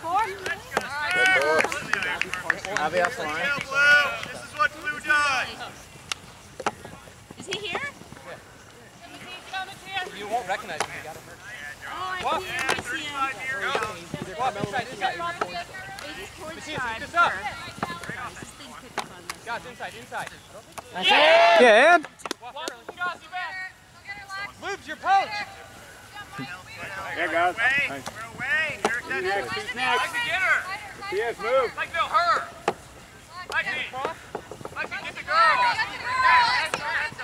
Abby off the line. This is what Blue does. Is he here? You won't recognize him. You got him hurt. Oh, I see him. Walk inside. It's towards side. This up. This thing picked up on this. Guys, inside. Yeah, and? Moves your poach. There, guys. We're away. Who's next? Who's next? Like to get her. Yes, move. Like no, her. Like me. Like to get the girl.